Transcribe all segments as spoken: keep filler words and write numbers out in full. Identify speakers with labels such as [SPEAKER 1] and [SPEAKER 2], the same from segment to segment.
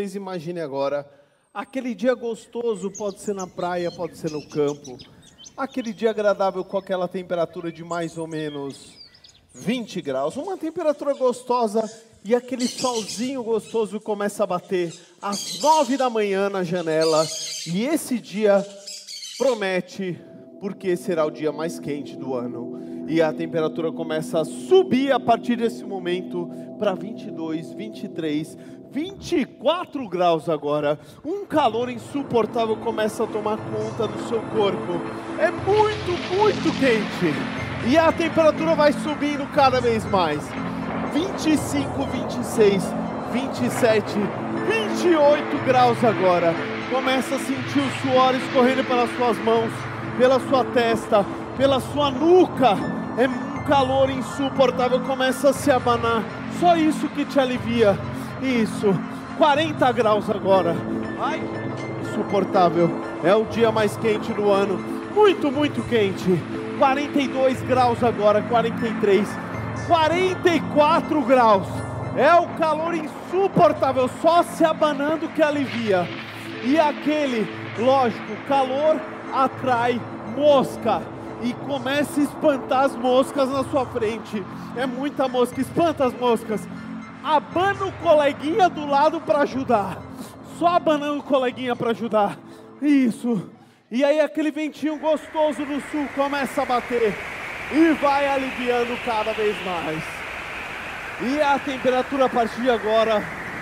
[SPEAKER 1] vocês imaginem agora, aquele dia gostoso, pode ser na praia, pode ser no campo, aquele dia agradável com aquela temperatura de mais ou menos vinte graus, uma temperatura gostosa e aquele solzinho gostoso começa a bater às nove da manhã na janela e esse dia promete, porque será o dia mais quente do ano. E a temperatura começa a subir a partir desse momento para vinte e dois, vinte e três, vinte e quatro graus agora. Um calor insuportável começa a tomar conta do seu corpo. É muito, muito quente. E a temperatura vai subindo cada vez mais. vinte e cinco, vinte e seis, vinte e sete, vinte e oito graus agora. Começa a sentir o suor escorrendo pelas suas mãos, pela sua testa, pela sua nuca. É um calor insuportável, começa a se abanar. Só isso que te alivia. Isso, quarenta graus agora. Ai, insuportável. É o dia mais quente do ano. Muito, muito quente. quarenta e dois graus agora, quarenta e três, quarenta e quatro graus. É o calor insuportável, só se abanando que alivia. E aquele, lógico, calor atrai mosca e começa a espantar as moscas na sua frente. É muita mosca, espanta as moscas. Abana o coleguinha do lado para ajudar. Só abanando o coleguinha para ajudar. Isso. E aí aquele ventinho gostoso do sul começa a bater e vai aliviando cada vez mais. E a temperatura a partir de agora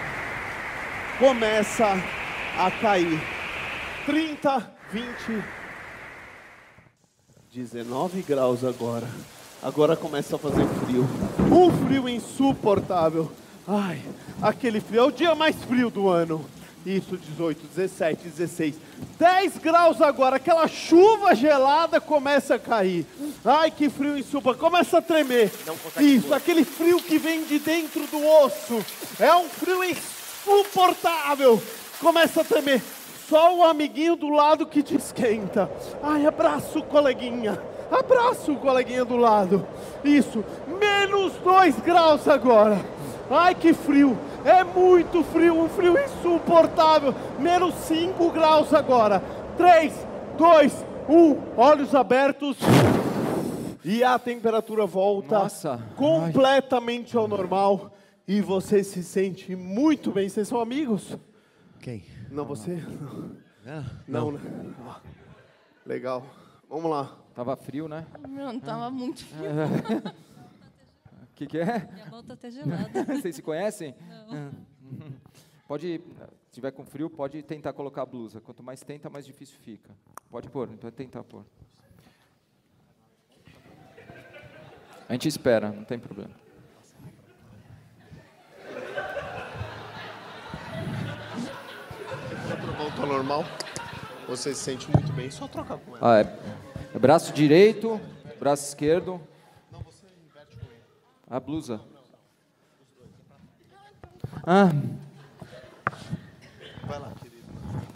[SPEAKER 1] começa a cair. trinta, vinte, dezenove graus agora. Agora começa a fazer frio. Um frio insuportável. Ai, aquele frio é o dia mais frio do ano. Isso, dezoito, dezessete, dezesseis, dez graus agora. Aquela chuva gelada começa a cair. Ai, que frio insuportável. Começa a tremer. Isso, voar. Aquele frio que vem de dentro do osso. É um frio insuportável. Começa a tremer. Só o amiguinho do lado que te esquenta. Ai, abraça o coleguinha. Abraça o coleguinha do lado. Isso, menos dois graus agora. Ai, que frio. É muito frio, um frio insuportável. Menos cinco graus agora. três, dois, um. Olhos abertos. E a temperatura volta
[SPEAKER 2] Nossa.
[SPEAKER 1] completamente Ai. ao normal. E você se sente muito bem. Vocês são amigos?
[SPEAKER 2] Quem?
[SPEAKER 1] Não, você?
[SPEAKER 2] Não.
[SPEAKER 1] Não, né? Ah, legal. Vamos lá.
[SPEAKER 2] Tava frio, né?
[SPEAKER 3] Não, tava muito frio.
[SPEAKER 2] O que, que é?
[SPEAKER 3] Minha mão tá até gelada.
[SPEAKER 2] Vocês se conhecem?
[SPEAKER 3] Não.
[SPEAKER 2] Pode, se tiver com frio, pode tentar colocar a blusa. Quanto mais tenta, mais difícil fica. Pode pôr, pode tentar pôr. A gente espera, não tem problema.
[SPEAKER 1] Voltou normal. Você se sente muito bem. Só troca com ela.
[SPEAKER 2] Ah, é, é braço direito, braço esquerdo.
[SPEAKER 1] Não, você inverte com ele.
[SPEAKER 2] A blusa. Ah.
[SPEAKER 1] Vai lá, querido.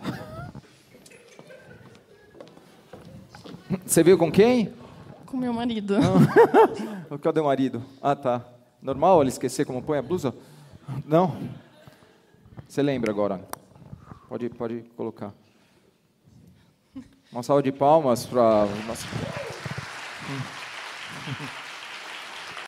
[SPEAKER 2] Você veio com quem?
[SPEAKER 3] Com meu marido.
[SPEAKER 2] Cadê o marido? Ah, tá. Normal ele esquecer como põe a blusa? Não? Você lembra agora? Pode, pode colocar. Uma salva de palmas para...